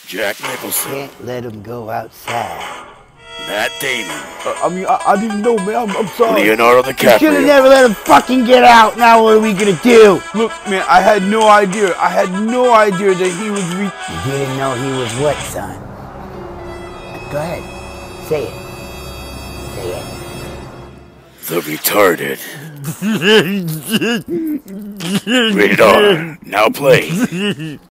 Jack Nicholson. Can't let him go outside. Matt Damon. I didn't know, man. I'm sorry. Leonardo You should have DiCaprio. never let him fucking get out. Now what are we gonna do? Look, man, I had no idea. I had no idea that he was You didn't know he was what, son? Go ahead. Say it. Say it. The Retarded. Rated R. Now play.